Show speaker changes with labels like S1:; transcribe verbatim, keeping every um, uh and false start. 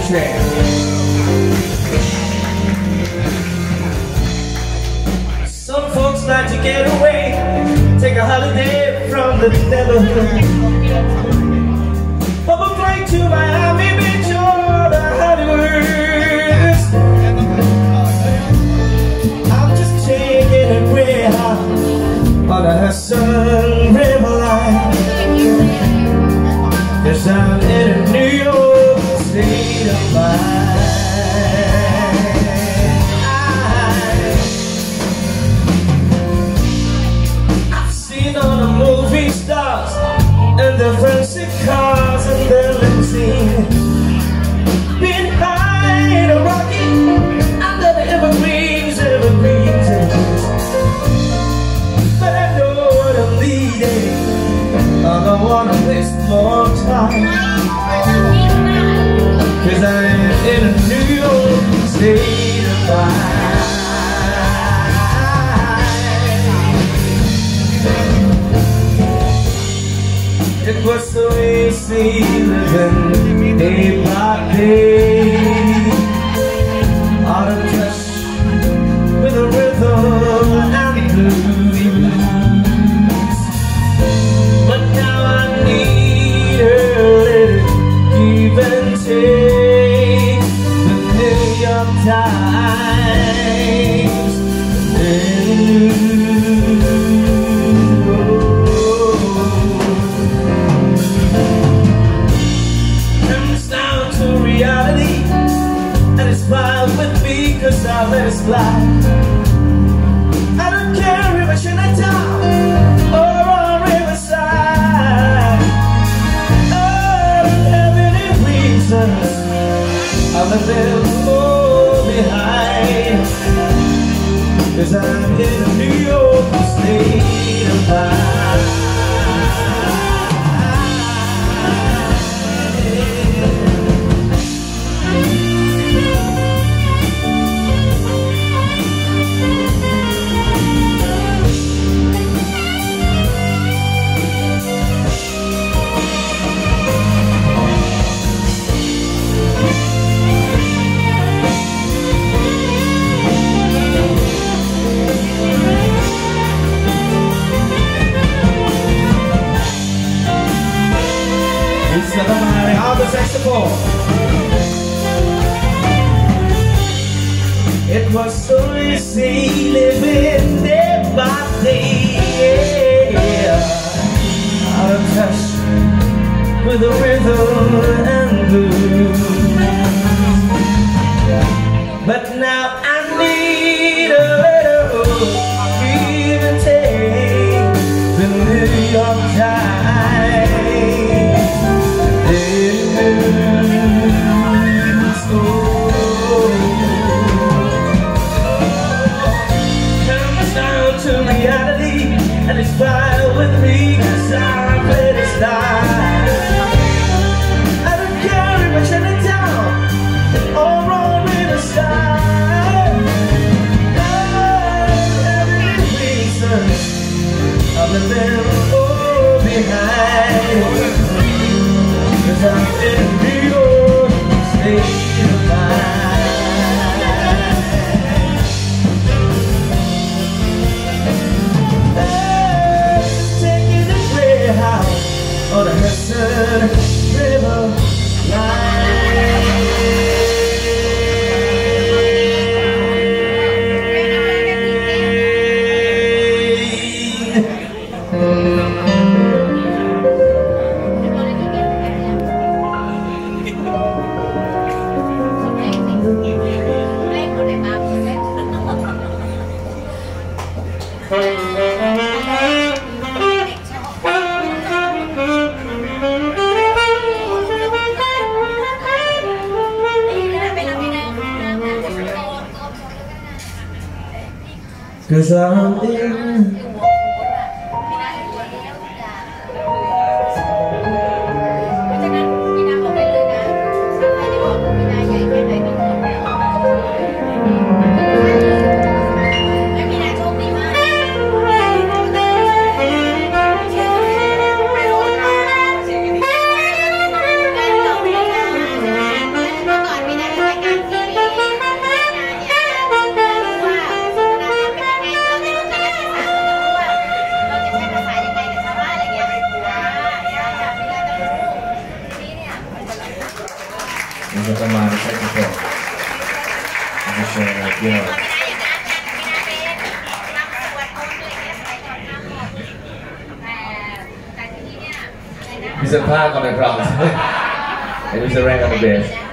S1: track. Some folks like to get away, take a holiday from the neighborhood. From a flight to Miami Beach or the Hollywood. I'm just taking a Greyhound on a Hudson River line, 'cause I'm in a New York state of mind. I've seen all the movie stars and their fancy cars and their limousine, being high in a rocky under the evergreens, evergreens, evergreens. But I know what I'm leading. I don't wanna waste more time, 'cause I'm in a New York state of mind. It was so easy living day by day, out of touch with the rhythm and the blues. But now I need a little give and take. The New York Times, the comes down to reality, and it's fine with me, 'cause I let it slide. I don't care if it's in a town or on Riverside. I don't have any reasons, I let them all behind, 'cause I'm in a New York state of mind. On the saxophone. It was so easy living day by day, out of touch with the rhythm and blues. But now I need a little give and take. The New York Times, and it's fine with me, 'cause I'm let it slide. I don't care if it's in a town or on Riverside. I don't have any reasons, I'll let them all behind, 'cause I'm in New York state of mind. On the Hudson River Cause I'm in Tamar, the saxophone. I'm just saying, like, you know. มีเสื้อผ้าก่อนในคราว and there's a rank on the bass